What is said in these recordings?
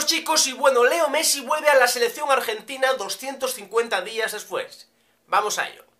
estamos, chicos? Y bueno, Leo Messi vuelve a la selección argentina 250 días después. Vamos a ello.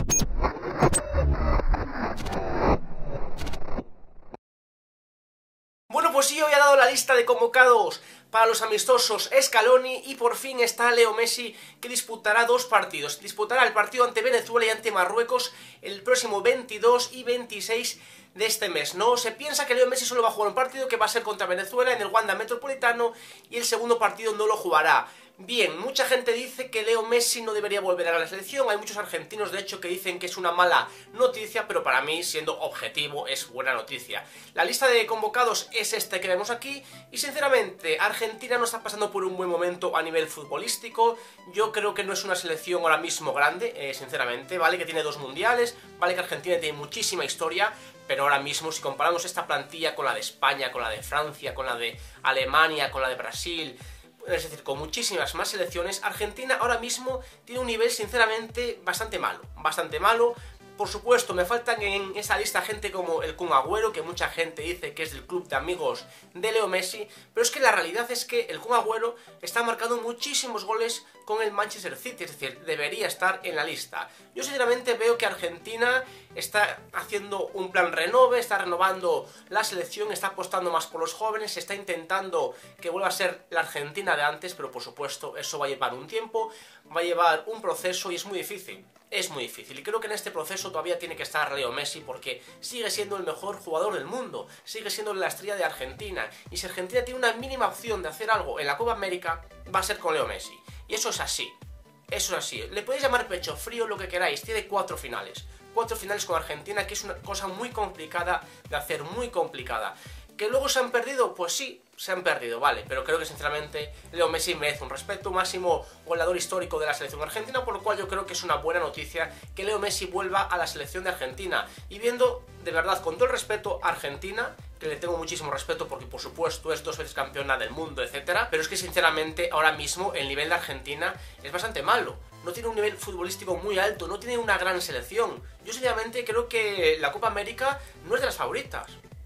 Bueno, pues sí, hoy ha dado la lista de convocados para los amistosos Scaloni y por fin está Leo Messi, que disputará dos partidos. Disputará el partido ante Venezuela y ante Marruecos el próximo 22 y 26 de este mes. No se piensa que Leo Messi solo va a jugar un partido, que va a ser contra Venezuela en el Wanda Metropolitano, y el segundo partido no lo jugará. Bien, mucha gente dice que Leo Messi no debería volver a la selección. Hay muchos argentinos, de hecho, que dicen que es una mala noticia, pero para mí, siendo objetivo, es buena noticia. La lista de convocados es este que vemos aquí, y sinceramente, Argentina no está pasando por un buen momento a nivel futbolístico. Yo creo que no es una selección ahora mismo grande, sinceramente. Vale que tiene 2 mundiales, vale que Argentina tiene muchísima historia, pero ahora mismo, si comparamos esta plantilla con la de España, con la de Francia, con la de Alemania, con la de Brasil, es decir, con muchísimas más selecciones, Argentina ahora mismo tiene un nivel sinceramente bastante malo, bastante malo. Por supuesto, me faltan en esa lista gente como el Kun Agüero, que mucha gente dice que es del club de amigos de Leo Messi, pero es que la realidad es que el Kun Agüero está marcando muchísimos goles con el Manchester City, es decir, debería estar en la lista. Yo sinceramente veo que Argentina está haciendo un plan renove, está renovando la selección, está apostando más por los jóvenes, está intentando que vuelva a ser la Argentina de antes, pero por supuesto eso va a llevar un tiempo, va a llevar un proceso y es muy difícil. Es muy difícil, y creo que en este proceso todavía tiene que estar Leo Messi, porque sigue siendo el mejor jugador del mundo, sigue siendo la estrella de Argentina, y si Argentina tiene una mínima opción de hacer algo en la Copa América, va a ser con Leo Messi, y eso es así, eso es así. Le podéis llamar pecho frío, lo que queráis, tiene 4 finales con Argentina, que es una cosa muy complicada de hacer, muy complicada. ¿Que luego se han perdido? Pues sí, se han perdido, vale, pero creo que sinceramente Leo Messi merece un respeto, máximo goleador histórico de la selección argentina, por lo cual yo creo que es una buena noticia que Leo Messi vuelva a la selección de Argentina. Y viendo, de verdad, con todo el respeto a Argentina, que le tengo muchísimo respeto porque por supuesto es 2 veces campeona del mundo, etcétera, pero es que sinceramente ahora mismo el nivel de Argentina es bastante malo. No tiene un nivel futbolístico muy alto, no tiene una gran selección. Yo sinceramente creo que la Copa América no es de las favoritas.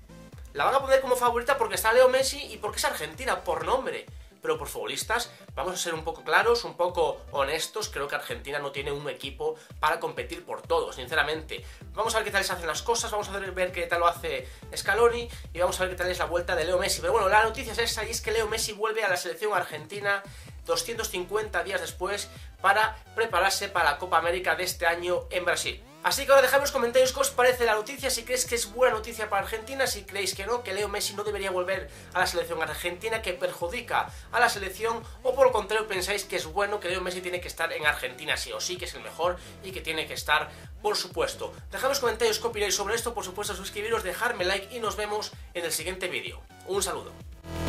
La van a poner como favorita porque está Leo Messi y porque es Argentina, por nombre. Pero por futbolistas, vamos a ser un poco claros, un poco honestos. Creo que Argentina no tiene un equipo para competir por todo, sinceramente. Vamos a ver qué tal se hacen las cosas, vamos a ver qué tal lo hace Scaloni y vamos a ver qué tal es la vuelta de Leo Messi. Pero bueno, la noticia es esa, y es que Leo Messi vuelve a la selección argentina 250 días después para prepararse para la Copa América de este año en Brasil. Así que ahora dejadme en los comentarios qué os parece la noticia, si creéis que es buena noticia para Argentina, si creéis que no, que Leo Messi no debería volver a la selección argentina, que perjudica a la selección, o por lo contrario pensáis que es bueno, que Leo Messi tiene que estar en Argentina sí o sí, que es el mejor y que tiene que estar, por supuesto. Dejadme en los comentarios qué opináis sobre esto, por supuesto suscribiros, dejarme like y nos vemos en el siguiente vídeo. Un saludo.